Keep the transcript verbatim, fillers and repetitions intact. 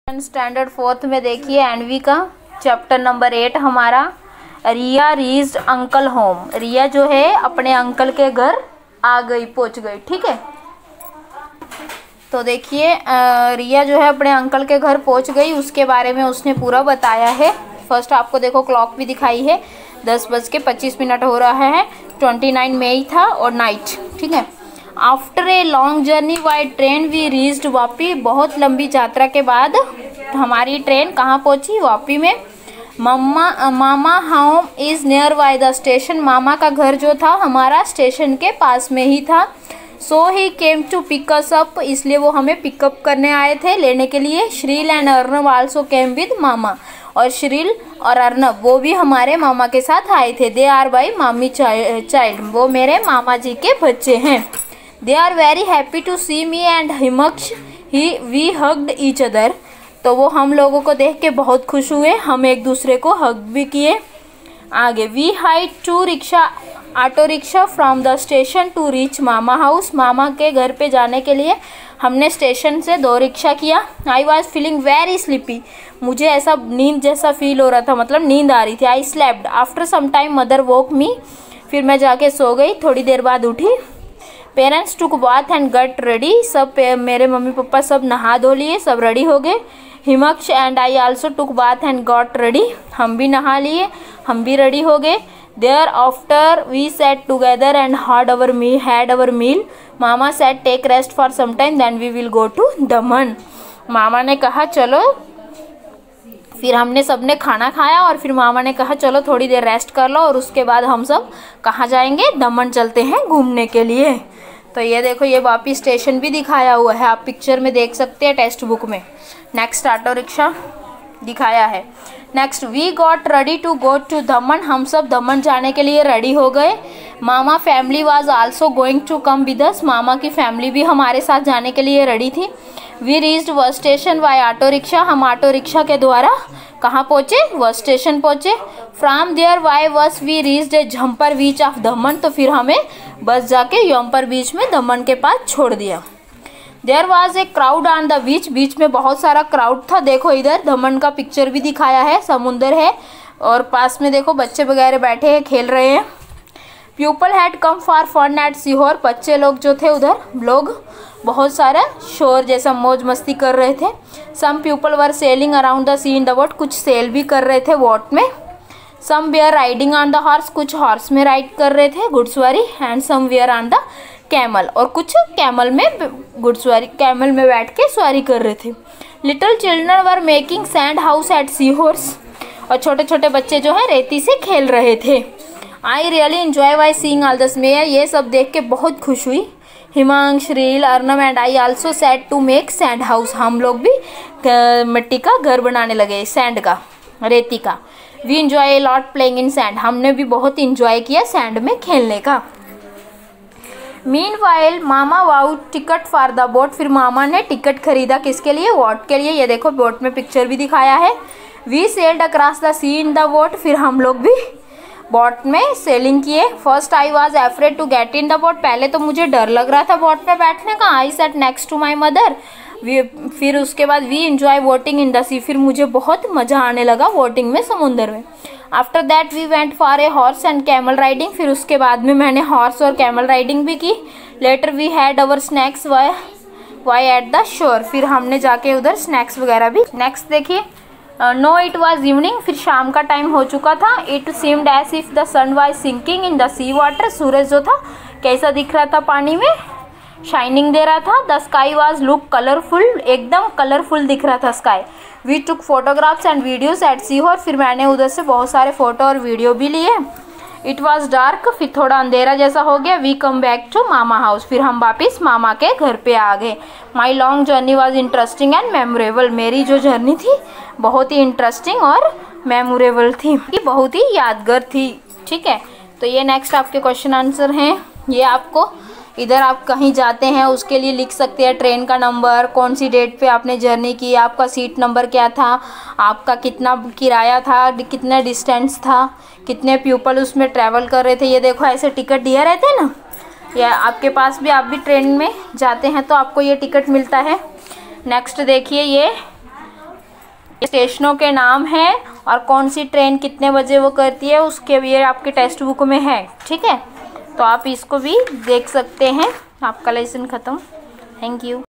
Standard fourth में देखिए N V का चैप्टर नंबर एट हमारा Riya reached uncle home. Riya जो है अपने अंकल के घर आ गई, पहुंच गई। ठीक है, तो देखिए रिया जो है अपने अंकल के घर पहुंच गई, उसके बारे में उसने पूरा बताया है। फर्स्ट आपको देखो क्लॉक भी दिखाई है, दस बज के पच्चीस मिनट हो रहा है, ट्वेंटी नाइन मई था और नाइट। ठीक है, after a long journey by train we reached Vapi. बहुत लंबी यात्रा के बाद हमारी ट्रेन कहाँ पहुँची? वापी में। Mama mama home is near by the station. मामा का घर जो था हमारा स्टेशन के पास में ही था। So he came to pick us up, इसलिए वो हमें पिकअप करने आए थे, लेने के लिए। Shril and Arnab also came with mama, और श्रील और अर्नब वो भी हमारे मामा के साथ आए थे। They are by mami child, वो मेरे मामा जी के बच्चे हैं। They are very happy to see me and Himaksh he we hugged each other. तो वो हम लोगों को देख के बहुत खुश हुए, हम एक दूसरे को हग भी किए। आगे we hired two rickshaw auto rickshaw from the station to reach mama house. मामा के घर पे जाने के लिए हमने स्टेशन से दो रिक्शा किया। I was feeling very sleepy, मुझे ऐसा नींद जैसा फील हो रहा था, मतलब नींद आ रही थी। I slept after some time mother woke me, फिर मैं जाके सो गई, थोड़ी देर बाद उठी। Parents took bath and got ready, सब मेरे मम्मी पापा सब नहा धो लिए, सब रेडी हो गए। Himaksh and I also took bath and got ready, हम भी नहा लिए, हम भी रेडी हो गए। There after we sat together and had our meal had our meal mama said take rest for some time then we will go to Daman. मामा ने कहा चलो, फिर हमने सबने खाना खाया और फिर मामा ने कहा चलो थोड़ी देर रेस्ट कर लो, और उसके बाद हम सब कहाँ जाएंगे? दमन चलते हैं घूमने के लिए। तो ये देखो, ये वापी स्टेशन भी दिखाया हुआ है, आप पिक्चर में देख सकते हैं टेक्स्ट बुक में। नेक्स्ट ऑटो रिक्शा दिखाया है। Next we got ready to go to Daman, हम सब दमन जाने के लिए रेडी हो गए। Mama family was also going to come with us, मामा की फैमिली भी हमारे साथ जाने के लिए रेडी थी। We reached bus station by auto rickshaw, हम ऑटो रिक्शा के द्वारा कहाँ पहुँचे? बस स्टेशन पहुँचे। From there by bus we reached a Jampore beach of Daman, तो फिर हमें बस जाके यम्पर बीच में दमन के पास छोड़ दिया। There was a crowd on the beach, बीच में बहुत सारा क्राउड था। देखो इधर दमन का पिक्चर भी दिखाया है, समुंदर है और पास में देखो बच्चे वगैरह बैठे हैं, खेल रहे हैं। People had come for fun at seashore, बच्चे लोग जो थे उधर लोग बहुत सारा शोर जैसा मौज मस्ती कर रहे थे। Some people were sailing around the sea in the boat, कुछ सेल भी कर रहे थे बोट में। Some were riding on the horse, कुछ हॉर्स में राइड कर रहे थे घुड़सवारी। And some were on the camel, और कुछ कैमल में घुड़सवारी कैमल में बैठ के सवारी कर रहे थे। Little children were making sand house at seashore, और छोटे छोटे बच्चे जो है रेती से खेल रहे थे। I really enjoy by seeing all this, मैं ये सब देख के बहुत खुश हुई। Himansh, Shril, Arnab and I also sat to make sand house, हम लोग भी मिट्टी का घर बनाने लगे, सैंड का, रेती का। We enjoy a lot playing in sand, हमने भी बहुत इंजॉय किया सैंड में खेलने का। Meanwhile mama bought ticket for the boat, फिर मामा ने टिकट खरीदा किसके लिए? बोट के लिए। ये देखो बोट में पिक्चर भी दिखाया है। We sailed across the sea in the boat, फिर हम लोग भी बोट में सेलिंग किए। First I was afraid to get in the boat, पहले तो मुझे डर लग रहा था बोट में बैठने का। I sat next to my mother, फिर उसके बाद we enjoy boating in the sea, फिर मुझे बहुत मज़ा आने लगा बोटिंग में, समुंदर में। After that we went for a horse and camel riding, फिर उसके बाद में मैंने हॉर्स और कैमल राइडिंग भी की। Later we had our snacks Wai Wai at the shore, फिर हमने जाके उधर स्नैक्स वगैरह भी। नेक्स्ट देखिए, नो इट वॉज इवनिंग, फिर शाम का टाइम हो चुका था। It seemed as if the sun was sinking in the sea water, सूरज जो था कैसा दिख रहा था पानी में, शाइनिंग दे रहा था। The sky was look colourful, एकदम कलरफुल दिख रहा था sky. We took photographs and videos at seashore, फिर मैंने उधर से बहुत सारे फोटो और वीडियो भी लिए। इट वॉज डार्क, फिर थोड़ा अंधेरा जैसा हो गया। We came back to mama house, फिर हम वापिस मामा के घर पे आ गए। My long journey was interesting and memorable, मेरी जो जर्नी थी बहुत ही इंटरेस्टिंग और मेमोरेबल थी, ये बहुत ही यादगार थी। ठीक है, तो ये नेक्स्ट आपके क्वेश्चन आंसर हैं। ये आपको इधर आप कहीं जाते हैं उसके लिए लिख सकते हैं, ट्रेन का नंबर, कौन सी डेट पे आपने जर्नी की, आपका सीट नंबर क्या था, आपका कितना किराया था, कितना डिस्टेंस था, कितने पीपल उसमें ट्रैवल कर रहे थे। ये देखो ऐसे टिकट दिए रहते हैं ना, या आपके पास भी, आप भी ट्रेन में जाते हैं तो आपको ये टिकट मिलता है। नेक्स्ट देखिए, ये स्टेशनों के नाम हैं और कौन सी ट्रेन कितने बजे वो करती है उसके भी आपके टेक्स्ट बुक में है। ठीक है, तो आप इसको भी देख सकते हैं। आपका लेसन ख़त्म। Thank you.